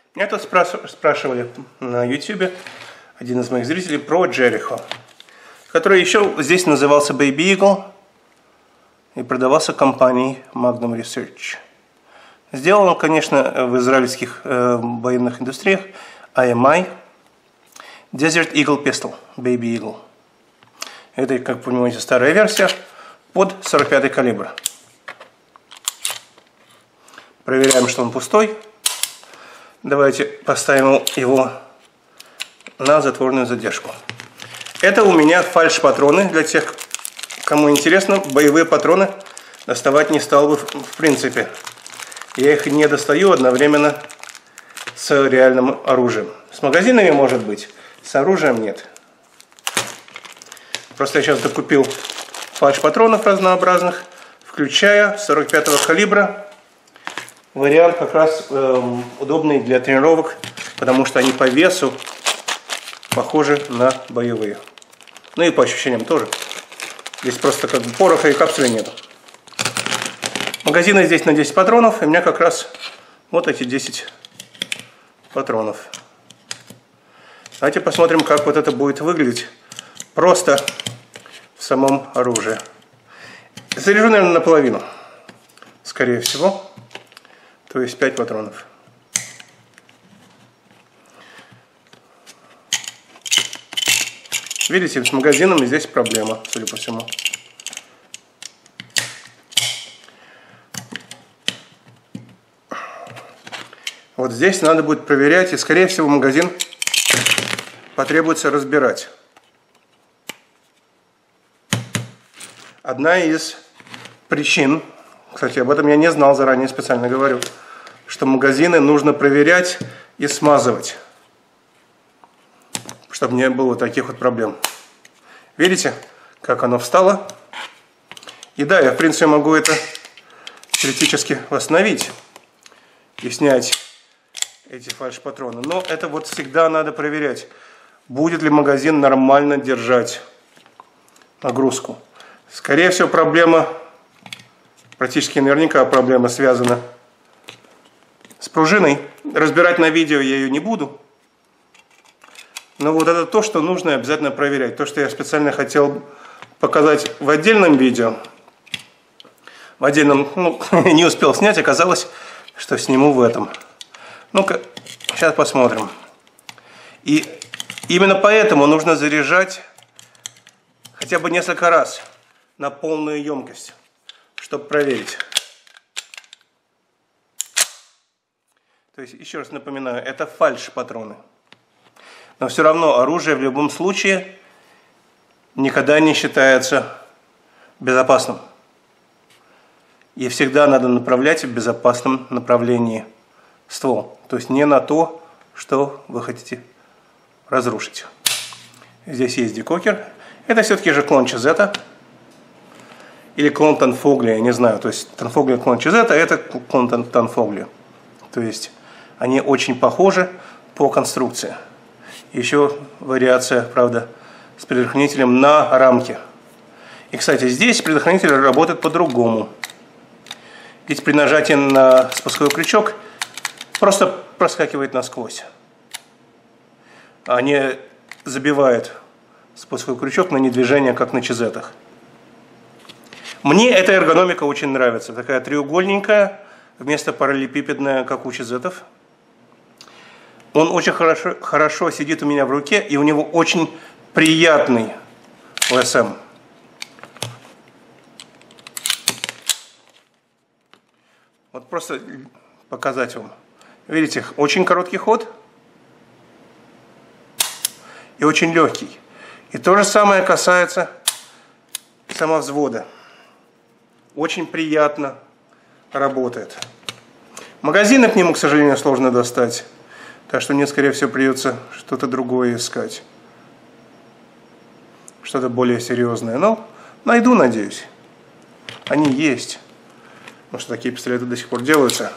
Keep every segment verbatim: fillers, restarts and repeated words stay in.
Это спрашивали на YouTube один из моих зрителей про Jericho, который еще здесь назывался Baby Eagle и продавался компанией Magnum Research. Сделал он, конечно, в израильских э, военных индустриях ай эм ай Desert Eagle Pistol, Baby Eagle. Это, как вы понимаете, старая версия под сорок пятый калибр. Проверяем, что он пустой. Давайте поставим его на затворную задержку. Это у меня фальш-патроны. Для тех, кому интересно, боевые патроны доставать не стал бы в принципе. Я их не достаю одновременно с реальным оружием. С магазинами может быть, с оружием нет. Просто я сейчас докупил фальш-патронов разнообразных, включая сорок пятого калибра. Вариант как раз э, удобный для тренировок, потому что они по весу похожи на боевые. Ну и по ощущениям тоже. Здесь просто как бы пороха и капсули нету. Магазины здесь на десять патронов, и у меня как раз вот эти десять патронов. Давайте посмотрим, как вот это будет выглядеть просто в самом оружии. Заряжу, наверное, наполовину, скорее всего. То есть пять патронов. Видите, с магазинами здесь проблема, судя по всему. Вот здесь надо будет проверять, и, скорее всего, магазин потребуется разбирать. Одна из причин, кстати, об этом я не знал заранее, специально говорю, что магазины нужно проверять и смазывать, чтобы не было таких вот проблем. Видите, как оно встало? И да, я в принципе могу это теоретически восстановить и снять эти фальш-патроны. Но это вот всегда надо проверять, будет ли магазин нормально держать нагрузку. Скорее всего, проблема, практически наверняка проблема связана с пружиной. Разбирать на видео я ее не буду. Но вот это то, что нужно обязательно проверять. То, что я специально хотел показать в отдельном видео. В отдельном, ну, не успел снять, оказалось, что сниму в этом. Ну-ка, сейчас посмотрим. И именно поэтому нужно заряжать хотя бы несколько раз на полную емкость, чтобы проверить. То есть, еще раз напоминаю, это фальш-патроны. Но все равно оружие в любом случае никогда не считается безопасным. И всегда надо направлять в безопасном направлении ствол. То есть не на то, что вы хотите разрушить. Здесь есть декокер. Это все-таки же клон Чизета. Или клон Танфогли, я не знаю. То есть Танфогли клон Чизета, это клон Танфогли. То есть они очень похожи по конструкции. Еще вариация, правда, с предохранителем на рамке. И, кстати, здесь предохранитель работает по-другому. Ведь при нажатии на спусковой крючок просто проскакивает насквозь. А не забивает спусковой крючок на недвижение, как на Чизетах. Мне эта эргономика очень нравится. Такая треугольненькая, вместо параллелепипедная, как у Чизетов. Он очень хорошо, хорошо сидит у меня в руке, и у него очень приятный о эс эм. Вот просто показать вам. Видите, очень короткий ход и очень легкий. И то же самое касается самовзвода. Очень приятно работает. Магазины к нему, к сожалению, сложно достать. Так что мне, скорее всего, придется что-то другое искать. Что-то более серьезное. Но найду, надеюсь. Они есть. Потому что такие пистолеты до сих пор делаются.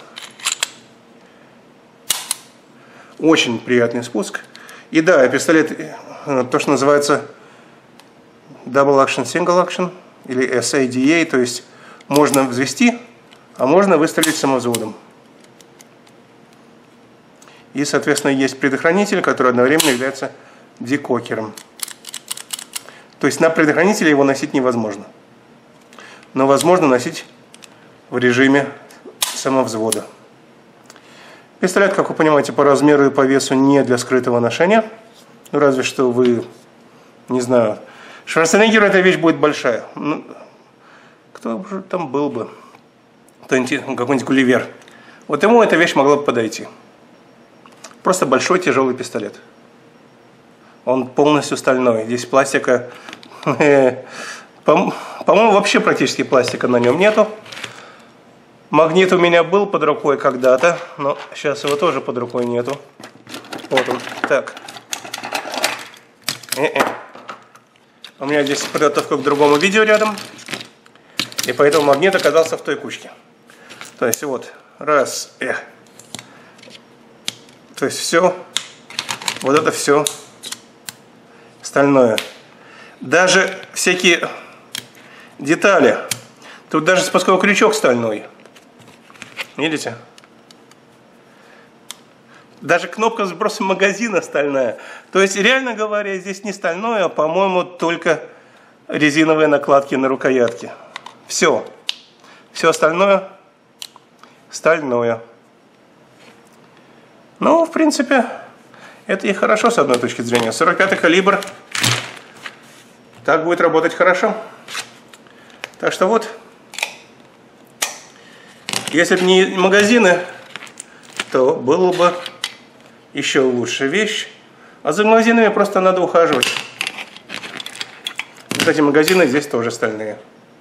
Очень приятный спуск. И да, пистолет, то, что называется Double Action, Single Action, или эс эй ди эй, то есть можно взвести, а можно выстрелить самовзводом. И, соответственно, есть предохранитель, который одновременно является декокером. То есть на предохранителе его носить невозможно. Но возможно носить в режиме самовзвода. Пистолет, как вы понимаете, по размеру и по весу не для скрытого ношения. Ну, разве что вы, не знаю, Шварценеггеру эта вещь будет большая. Ну, кто же там был бы? Какой-нибудь Гулливер. Вот ему эта вещь могла бы подойти. Просто большой тяжелый пистолет. Он полностью стальной. Здесь пластика, по-моему, вообще практически пластика на нем нету. Магнит у меня был под рукой когда-то, но сейчас его тоже под рукой нету. Вот он. Так. Э-э. У меня здесь подготовка к другому видео рядом. И поэтому магнит оказался в той кучке. То есть вот. Раз. Эх. То есть все. Вот это все стальное. Даже всякие детали. Тут даже спусковой крючок стальной. Видите? Даже кнопка сброса магазина стальная. То есть, реально говоря, здесь не стальное, а, по-моему, только резиновые накладки на рукоятке. Все. Все остальное стальное. Ну, в принципе, это и хорошо с одной точки зрения. сорок пятый калибр. Так будет работать хорошо. Так что вот. Если бы не магазины, то было бы еще лучше вещь. А за магазинами просто надо ухаживать. Кстати, магазины здесь тоже стальные.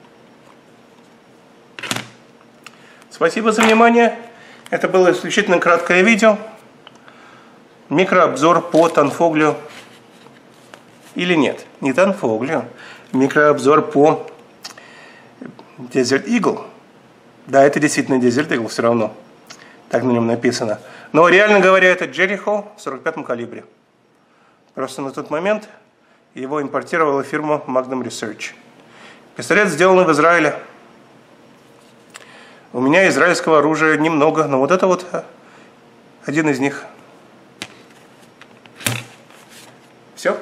Спасибо за внимание. Это было исключительно краткое видео. Микрообзор по Танфоглю. Или нет, не Танфоглю. Микрообзор по Desert Eagle. Да, это действительно Desert Eagle все равно. Так на нем написано. Но реально говоря, это Jericho в сорок пятом калибре. Просто на тот момент его импортировала фирма Magnum Research. Пистолет сделан в Израиле. У меня израильского оружия немного, но вот это вот один из них. Все.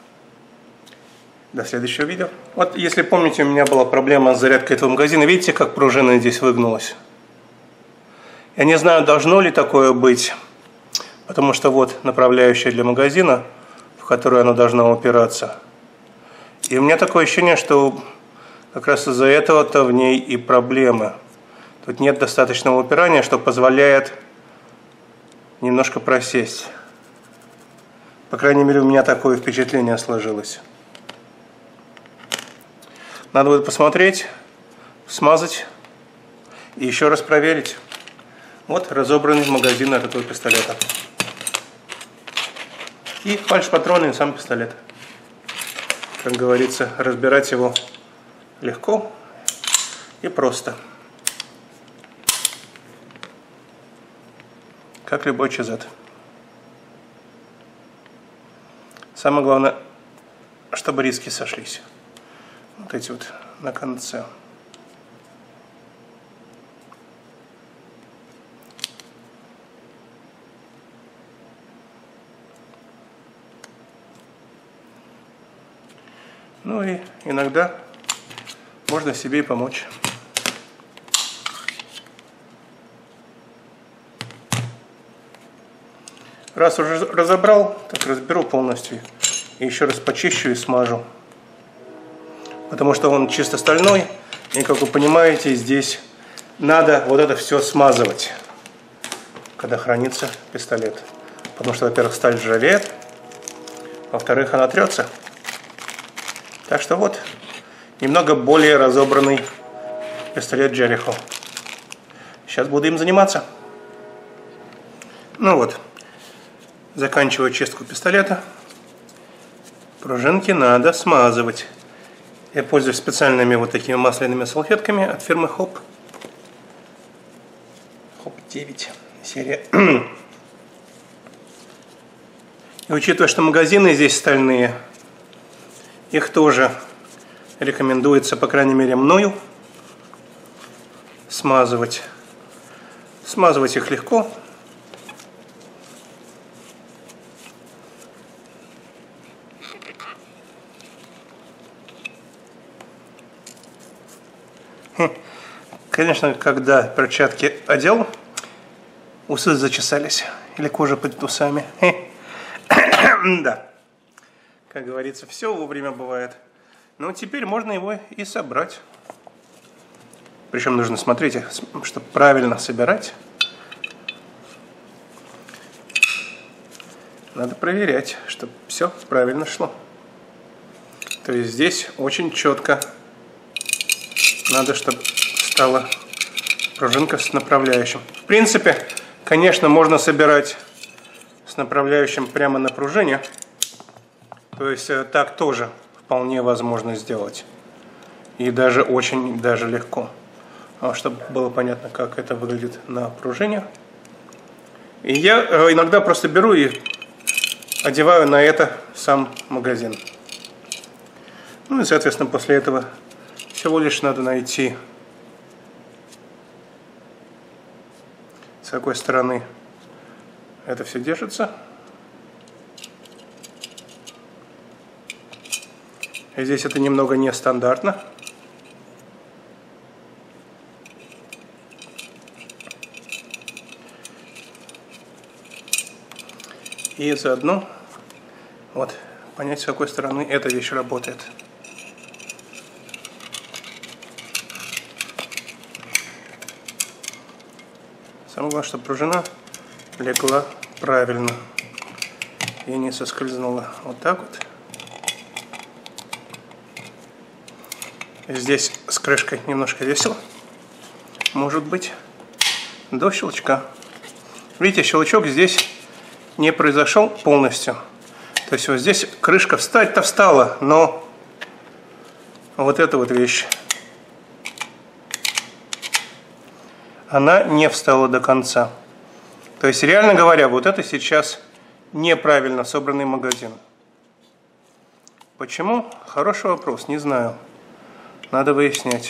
До следующего видео. Вот, если помните, у меня была проблема с зарядкой этого магазина. Видите, как пружина здесь выгнулась? Я не знаю, должно ли такое быть, потому что вот направляющая для магазина, в которую она должна упираться. И у меня такое ощущение, что как раз из-за этого-то в ней и проблемы. Тут нет достаточного упирания, что позволяет немножко просесть. По крайней мере, у меня такое впечатление сложилось. Надо будет посмотреть, смазать и еще раз проверить. Вот разобранный магазин от этого пистолета. И фальш-патроны и сам пистолет. Как говорится, разбирать его легко и просто. Как любой чезет. Самое главное, чтобы риски сошлись. Вот эти вот на конце. Ну и иногда можно себе и помочь. Раз уже разобрал, так разберу полностью. И еще раз почищу и смажу. Потому что он чисто стальной. И, как вы понимаете, здесь надо вот это все смазывать, когда хранится пистолет. Потому что, во-первых, сталь ржавеет. Во-вторых, она трется. Так что вот, немного более разобранный пистолет Jericho. Сейчас буду им заниматься. Ну вот. Заканчиваю чистку пистолета. Пружинки надо смазывать. Я пользуюсь специальными вот такими масляными салфетками от фирмы Хоп. Хоп девять серия. И учитывая, что магазины здесь стальные, их тоже рекомендуется, по крайней мере, мною смазывать. Смазывать их легко. Конечно, когда перчатки одел, усы зачесались. Или кожа под усами. Да. Как говорится, все вовремя бывает. Но теперь можно его и собрать. Причем нужно, смотрите, чтобы правильно собирать, надо проверять, чтобы все правильно шло. То есть здесь очень четко надо, чтобы стала пружинка с направляющим. В принципе, конечно, можно собирать с направляющим прямо на пружине. То есть так тоже вполне возможно сделать. И даже очень даже легко. Чтобы было понятно, как это выглядит на пружине. И я иногда просто беру и одеваю на это сам магазин. Ну и, соответственно, после этого всего лишь надо найти, с какой стороны это все держится. И здесь это немного нестандартно. И заодно вот понять, с какой стороны эта вещь работает. Самое главное, чтобы пружина легла правильно и не соскользнула. Вот так вот. Здесь с крышкой немножко весело. Может быть, до щелчка. Видите, щелчок здесь не произошел полностью. То есть вот здесь крышка встать-то встала, но вот эта вот вещь, она не встала до конца. То есть, реально говоря, вот это сейчас неправильно собранный магазин. Почему? Хороший вопрос, не знаю. Надо выяснять.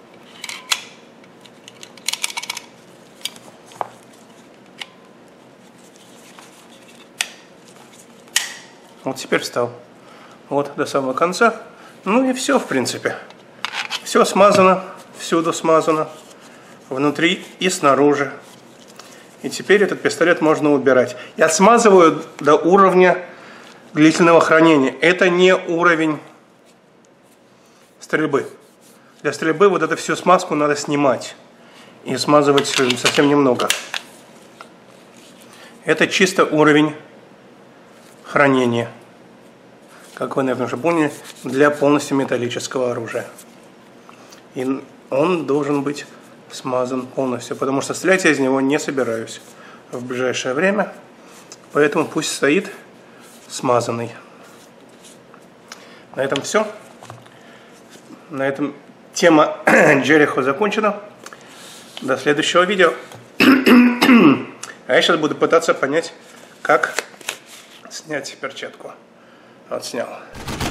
Вот теперь встал. Вот до самого конца. Ну и все, в принципе. Все смазано, всюду смазано. Внутри и снаружи. И теперь этот пистолет можно убирать. Я смазываю до уровня длительного хранения. Это не уровень стрельбы. Для стрельбы вот эту всю смазку надо снимать. И смазывать совсем немного. Это чисто уровень хранения. Как вы, наверное, уже поняли, для полностью металлического оружия. И он должен быть смазан полностью, потому что стрелять я из него не собираюсь в ближайшее время. Поэтому пусть стоит смазанный. На этом все. На этом тема Jericho закончена. До следующего видео. А я сейчас буду пытаться понять, как снять перчатку. Вот снял.